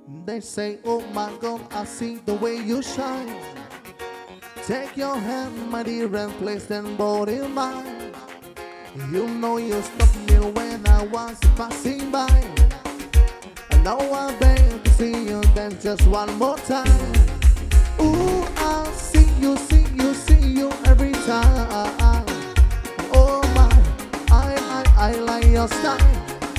They say, oh my God, I see the way you shine. Take your hand, my dear, and place them both in mine. You know you stopped me when I was passing by. And now I beg to see you dance just one more time. Ooh, I see you every time. Oh my, I like your style.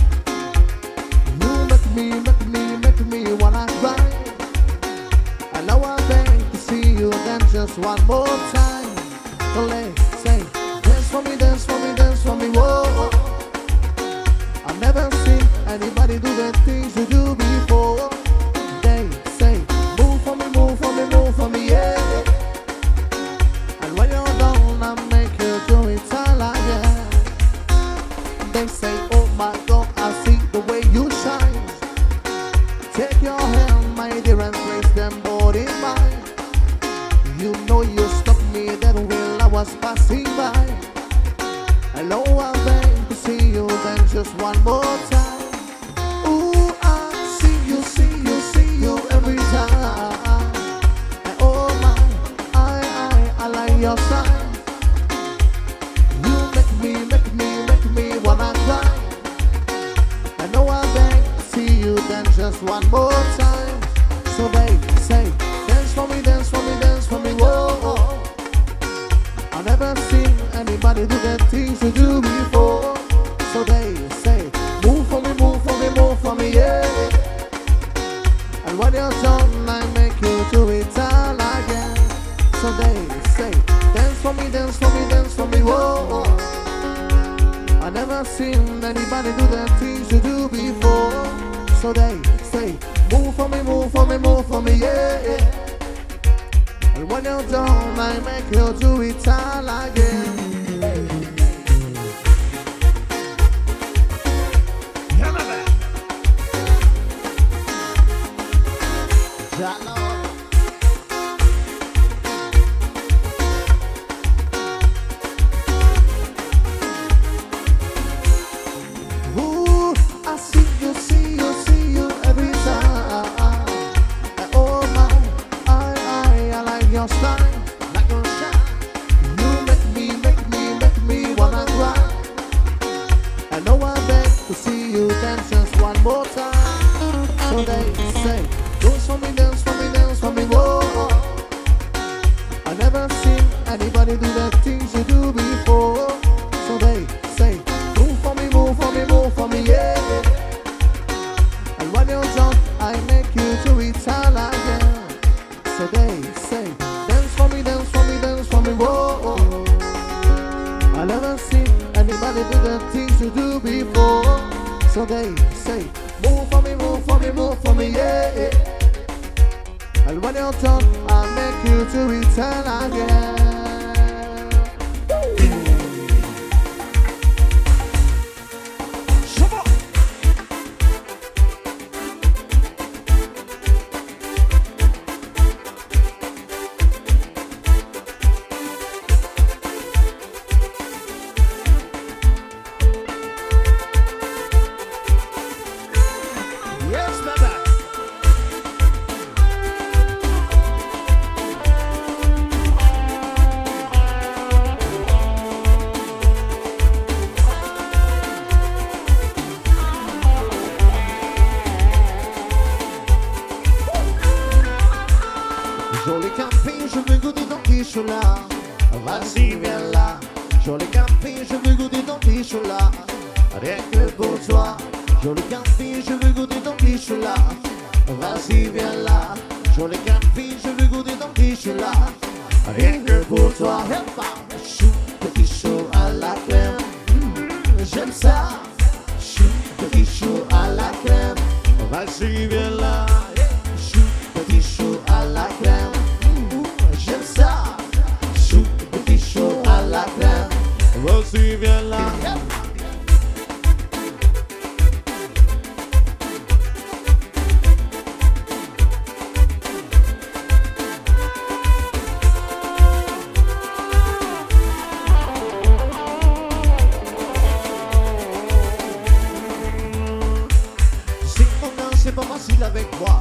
You make me wanna cry. And now I beg to see you dance just one more time. So let's say, dance for me, dance for me, dance for me, whoa. I've never seen anybody do the things you do before. They say, move for me, move for me, move for me, yeah. And when you're done, I make you do it all again. They say, oh my God, I see the way you shine. Take your hand, my dear, and place them both in mine. You know you stopped me that while I was passing by. Hello, I beg to see you then just one more time. Ooh, I see you every time. And oh my, I like your style. You make me wanna cry. I know I beg to see you then just one more time. So they say, dance for me, dance for me, dance for me, whoa. I've never seen anybody do the things you do before. So they say, move for me, move for me, move for me, yeah. And when you're done, I make you do it all again. So they say, dance for me, dance for me, dance for me, whoa. I've never seen anybody do the things you do before. So they say, move for me, move for me, move for me, yeah. And when you're done, I make you do it all again. Ooh, I see you every time. And oh my, I like your style, like your shine. You make me wanna cry. I know I beg to see you dance just one more time. So they say, dance for me, dance for me, dance for me, whoa. I never seen anybody do the things you do before. So they say, move for me, move for me, move for me, yeah. And when you're done, I make you do it all again. So they say, dance for me, dance for me, dance for me, whoa. I never seen anybody do the things you do before. So they say, move for me, move for me, move for me, yeah. And when you're done, I make you do it all again. Yes, baby. Jolie camping, je veux goûter ton petit chocolat. Vas-y, viens là. Jolie camping, je veux goûter ton petit chocolat. Rien que pour toi. Jolie camping, je veux goûter ton petit chocolat. Vas-y, viens là. Jolie camping, je veux goûter ton petit chocolat. Rien que pour toi. Chou, petit chaud à la crème. J'aime ça. Chou, petit chaud à la crème. Vas-y, viens là. Chou, petit chaud à la crème. J'aime ça. Chou, petit chaud à la crème. Vas-y, viens là. c'est pas facile avec moi.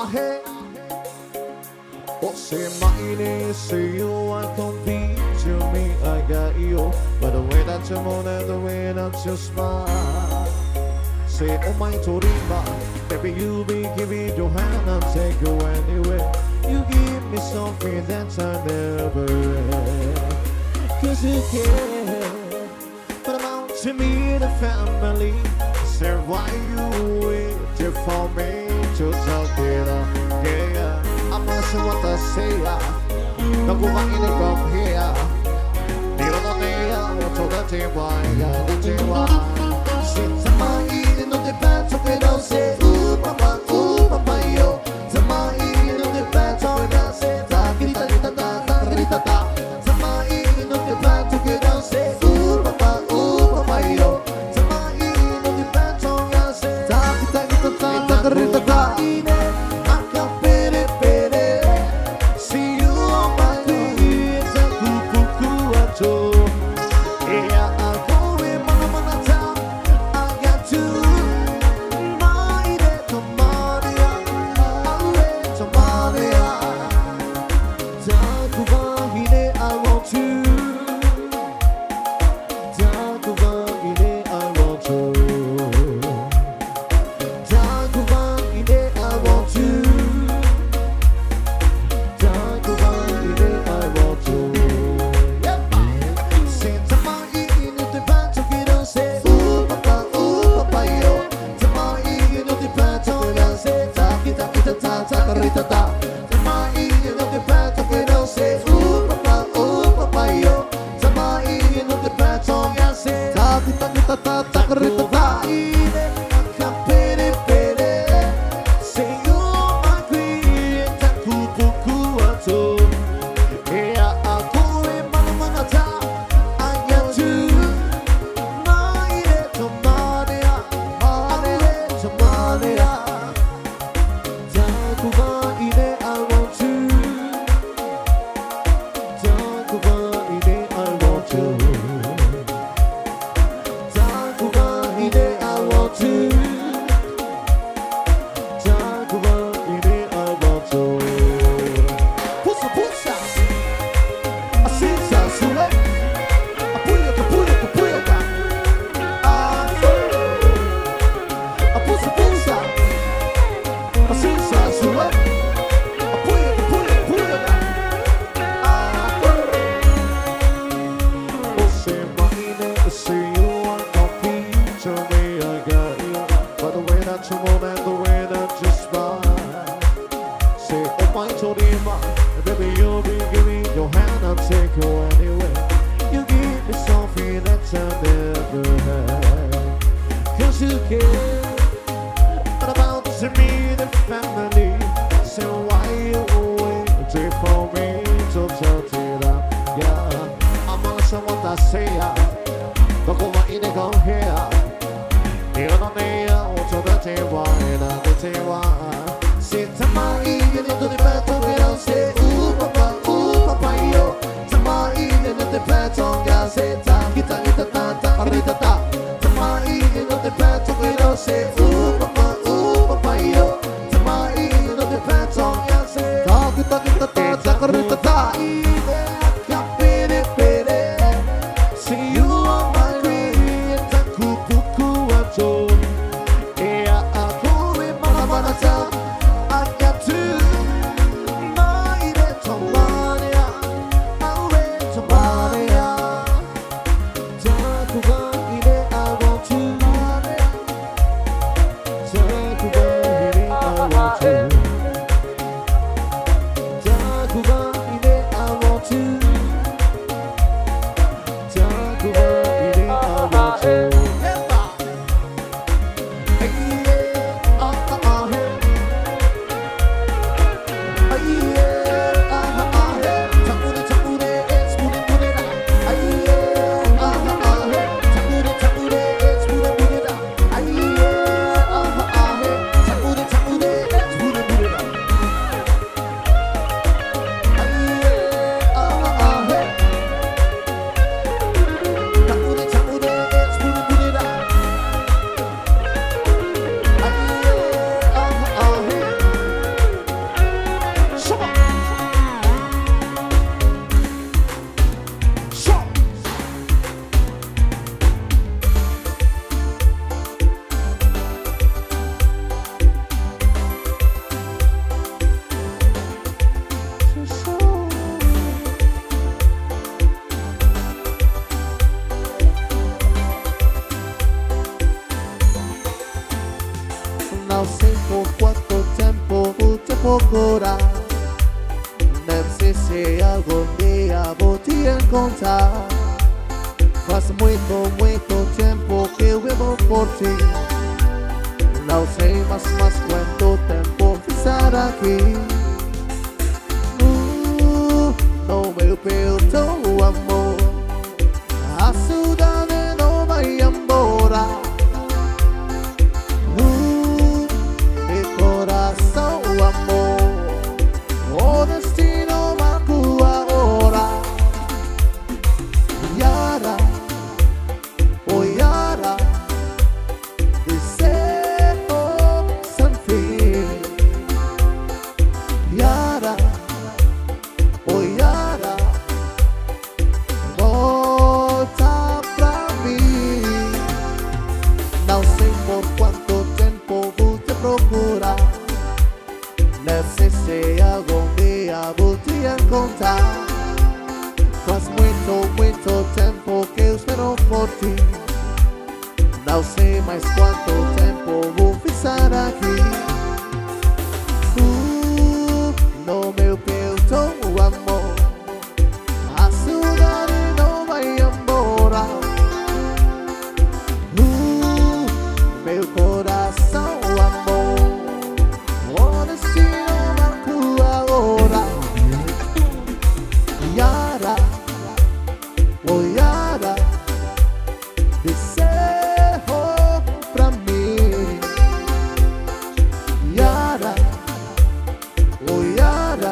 hey. Oh, say my name, say you want compete to me, I got you. But the way that you move and the way that you smile. Say, oh my Torima, baby, you be giving your hand and take you anywhere. You give me something that I never had. Cause you care, but about to me, the family. Say, why you waiting for me to talk it up? Yeah, I'm messing what I say. No go back in the come here. You don't need to the team, why? The team, why? Since I'm eating on the bed, so we don't say, ooh, papa, yo. Sama eating on the bed, so we don't say, ta, grita, grita, ta, ta, grita, ta. Sama eating on the bed, so we don't say, ooh, papa, yo. Sama eating on the bed, so we don't say, ta, grita, grita, ta, ta, grita, ta. I can't pity, pity. See you on my knees, and cuckoo, yeah, I'll go in my town. I got to mind it, Somalia. I'll wait, Somalia. Takubahine, I want to. Takubahine, I want to. Takubahine, I want to. Takubahine, I want to. Ta ma io non ti penso che non sei papà io ta ma io non ti penso che sei ta ta ine capire bene sei io ma qui ta cucu ato e a come mamma ta anya tu mai to mania Takubahine, I want to. Takubahine, I want to. Takubahine, I want to. Takubahine, I want to. Pusa, pusa. Asisa, sule. Apuya, kapuya, kapuya, ka. Pusa, pusa. Asisa, sule. Apuya, kapuya, kapuya, ka. Say my say you want compete to me, I got you. But the way that you move and the way that you smile. Say, oh my Torima, baby, you'll be giving your hand, I'll take you anywhere. You give me something that I never had. Cause you care, but about to me, the family. Say, why you waiting for me to touch it up? Yeah, I'm on someone that say, don't go in the go here. You don't need to the tewa, and the tewa. Sit to my eating into the battle, and I'll say, ooh, papa, yo. To my eating into the battle, and say, ta, kita, kita, ta, ta, kita, ta. To my eating into the battle, and I'll say, ooh, papa, yo. To my eating into the battle, and say, ta, kita, kita, ta, ta, kita, ta. See you on my green, Takupuku ato. Yeah, I go in my town. I got to mind it, Somalia. I'll wait, Somalia. Takubahine, I want to. Takubahine, I want to. enamora. Nem sei se algum dia vou te encontrar. Faz muito tempo que eu vivo por ti. Não sei mais quanto tempo ficar aqui. No meu peito amor, a saudade não vai embora. Meu coração amor, o destino marcou a hora. Yara, oh Yara, desejo sem fim. Yara, oh Yara, volta pra mim. Não sei por quanto tempo vou te procurar. Não sei se algum dia vou te encontrar. Faz muito tempo que eu espero por ti. Não sei mais quanto tempo vou ficar aqui. No meu peito amor, a saudade não vai embora. Meu coração amor, o destino marcou a hora. Yara, oh Yara, desejo pra mim. Yara, oh Yara,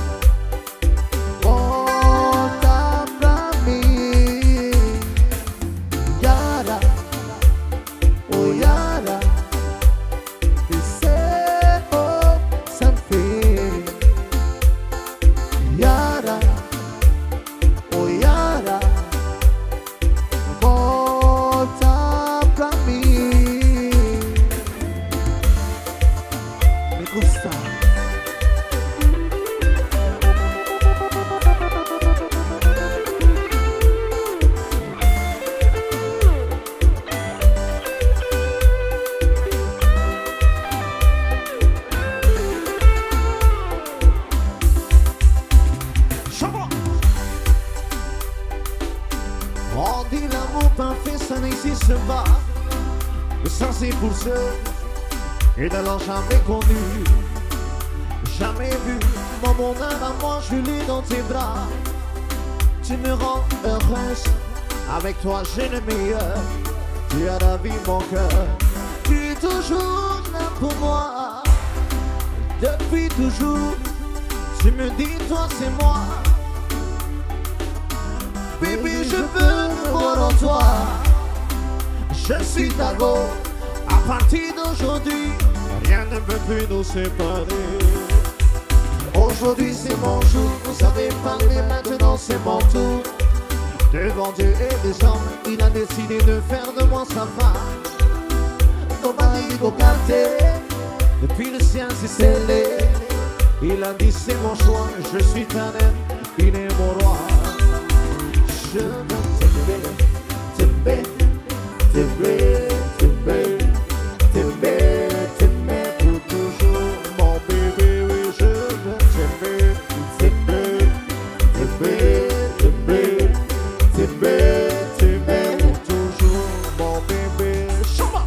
volta pra mim. Yara, oh Yara, desejo sem fim. Yara, oh Yara, volta pra mim. Me gusta. On dit l'amour parfait, ça n'existe pas. Mais ça c'est pour ceux et ne l'ont jamais connu, jamais vu. Mon âme à moi, je lis dans tes bras. Tu me rends heureuse, avec toi j'ai le meilleur. Tu as ravi mon cœur, tu es toujours là pour moi. Depuis toujours, tu me dis toi c'est moi. Baby, je veux me voir en toi. Je suis ta go. À partir d'aujourd'hui, rien ne peut plus nous séparer. Aujourd'hui c'est mon jour, vous savez parler, maintenant c'est mon tour. Devant Dieu et les hommes, il a décidé de faire de moi sa femme. Nobody go canter, depuis le sien c'est scellé. Il a dit c'est mon choix, je suis ta reine, il est mon roi. Je veux t'aimer pour toujours, mon bébé, oui, je veux t'aimer pour toujours, mon bébé. Chama!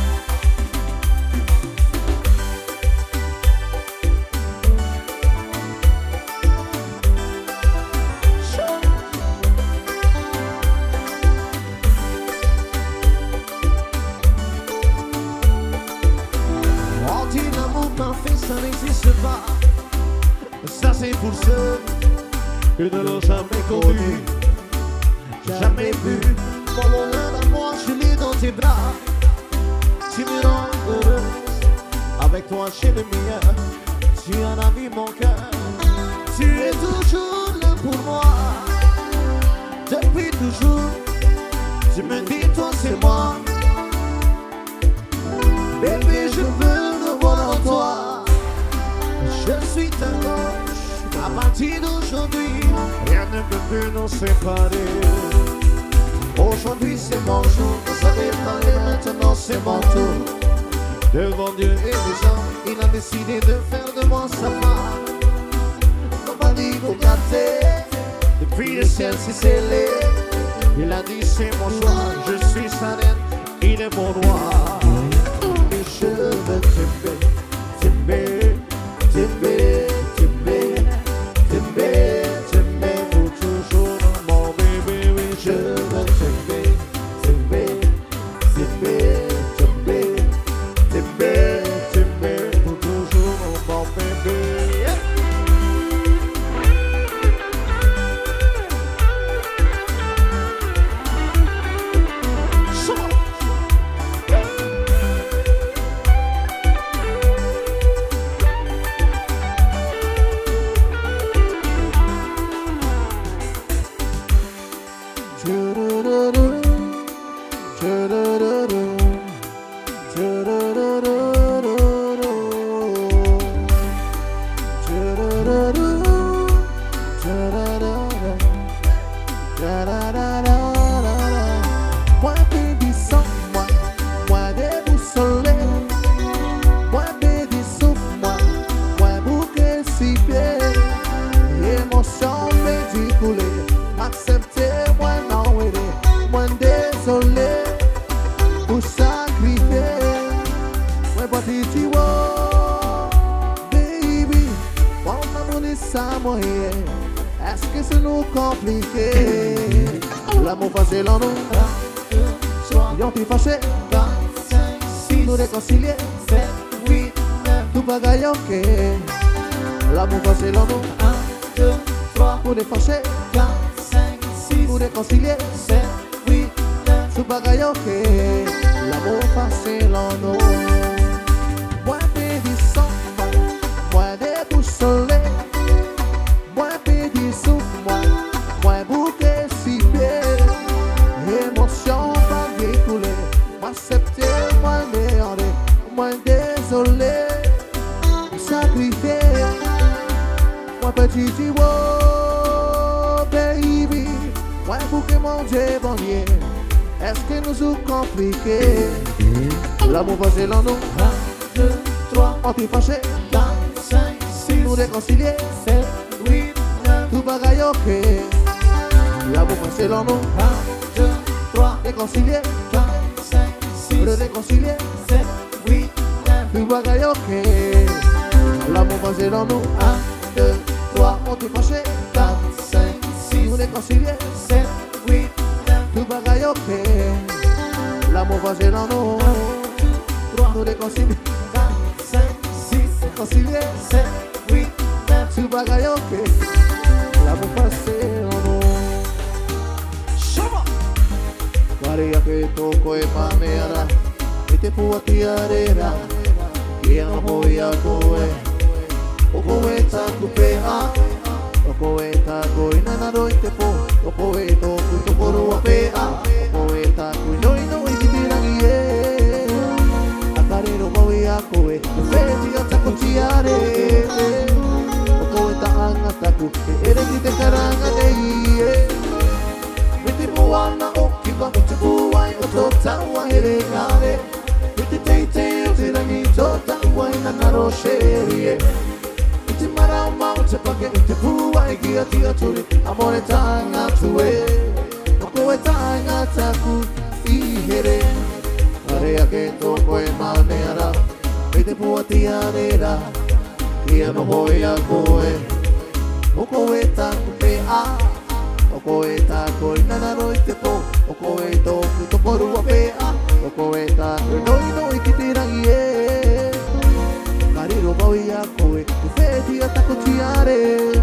Ça n'existe pas, ça c'est pour ceux qui ne l'ont jamais connu, jamais vu. Mon âme à moi, je lis dans tes bras. Tu me rends heureuse, avec toi j'ai le meilleur. Tu en as mis mon cœur, tu es toujours là pour moi. Depuis toujours, tu me dis toi c'est moi. Bébé, je veux me voir en toi. Je suis ta gauche, à partir d'aujourd'hui, rien ne peut plus nous séparer. Aujourd'hui c'est mon jour, vous savez parler, maintenant c'est mon tour. Devant Dieu et les hommes, il a décidé de faire de moi sa femme. Puis le ciel s'est scellé. Il a dit c'est mon choix, je suis sa reine, il est mon roi. Et je veux t'aimer, t'aimer, t'aimer, t'aimer, t'aimer, t'aimer pour toujours, mon bébé. Oui, je veux t'aimer, t'aimer, t'aimer, t'aimer, t'aimer, t'aimer pour toujours, mon bébé. Est-ce que c'est nous compliqué? L'amour facile en nous, y'en plus fâché, nous réconcilier, tout bagaille ok. L'amour facile en nous, 1, 2, 3, nous défâcher, 4, 5, 6, nous réconcilier, 7, 8, 9, tout bagaille ok. L'amour facile en nous, moi baby sans moi déboussolé. Petit oh baby, ouais pour que manger bon bien. Est-ce que nous sommes compliqués? L'amour facile en nous, 1, 2, 3, on t'y fâché, 4, 5, 6, nous réconcilier, 7, 8, 9, tout bagaille ok. L'amour facile en nous, 1, 2, 3, réconcilier, 4, 5, 6, nous réconcilier, 7, 8, 9, tout bagaille ok. L'amour facile en nous, 1, 2, 3, on t'y fâché, 4, 5, 6, nous réconcilier, 7, 8, 9, tout bagaille ok. L'amour facile en nous, 3, nous réconcilier, 4, 5, 6, réconcilier, 7, 8, 9, tout bagaille ok. L'amour facile en nous. Chama! Maria que tocou e maneira, e te pua tiareira, que eu não vou ir a coer. Okoeta kupea, okoeta koina na roite po, okoeta kutokoro apea, okoeta kuinoino ikitirangie. Akarero maui akoe, feti atakotiare. Okoeta angataku, erekite karanga neie. Miti moana okiba, miti buai otota waheregare. Miti teite utirangi tota waina na rosherie. Marama utapake utapua ikia tia tuli amore tanga tuwe okoe tanga taku ihere area que toko e manera ite pua tiarera kia no hoi a koe okoe taku pea okoe taku inanaro ite po okoe toku tokoru a pea okoe taku noino ikitirangie Kariro maui a koe, tu feti a takotiare.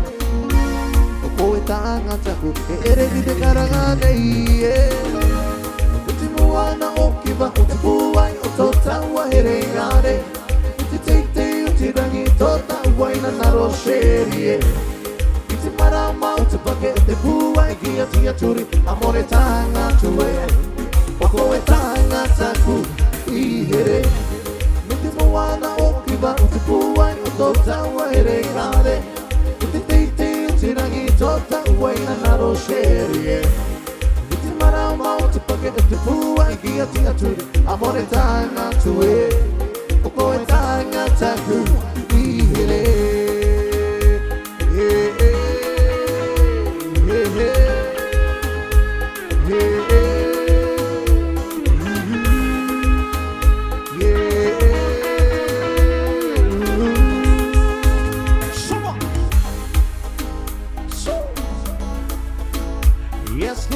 O koe tanga taku, e ere ni te karanga neie. Uti moana o kiwa, uti puai o tota ua hereare. Uti teite uti rangi tota ua ina naro sherie. Uti marama uti pake te puai kia tia turi, amore tanga tue. O koe tanga taku, ihere. Uti moana o uti puai o tota ua hereare. Uti teite uti rangi tota ua ina naro sherie. Uti marama uti pake uti puai kia tia turi, amore tanga tue. O koe tanga taku ihere.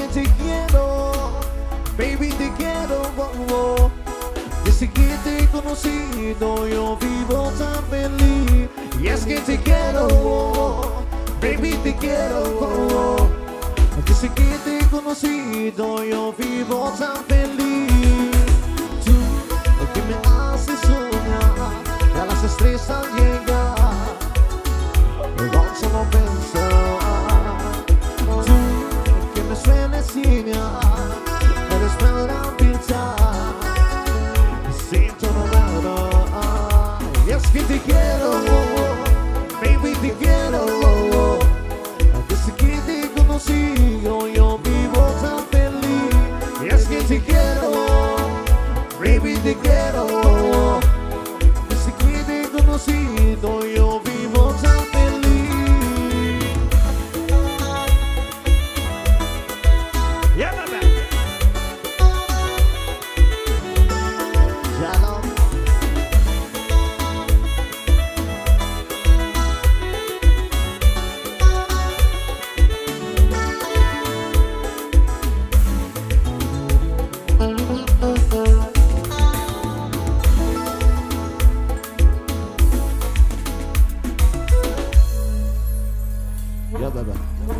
te quiero, baby te quiero, oh, oh. Desde que te he conocido yo vivo tan feliz. Y es que te quiero, oh, baby te quiero, oh, oh. Desde que te he conocido yo vivo tan feliz. Tú lo que me haces soñar y a las estrellas al llegar vamos a no pensar. Tú lo que me suele enseñar eres para pintar sin tu nada. Y es que te quiero, baby te quiero. Desde que te conocí yo vivo tan feliz. Y es que te quiero, baby te quiero. Desde que te he conocido yo vivo tan feliz. Yeah, baby. Ya no. Ya, bebé.